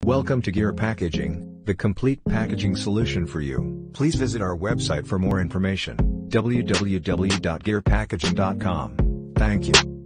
Welcome to Gear Packaging, the complete packaging solution for you. Please visit our website for more information, www.gearpackaging.com. Thank you.